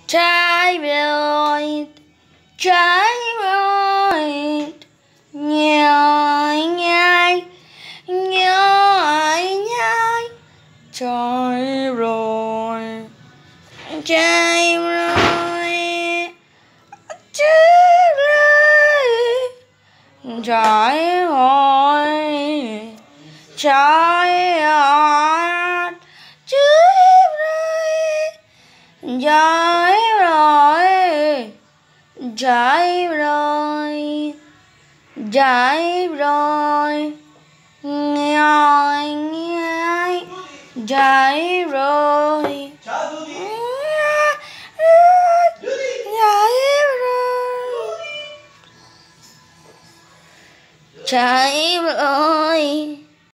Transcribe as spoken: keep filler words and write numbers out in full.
Gyroid, Gyroid, nhai nhai nhai nhai. Gyroid, Gyroid, Gyroid, Gyroid, Gyroid, Gyroid, Gyroid, Gyroid, nhai nhai Gyroid, Gyroid, Gyroid.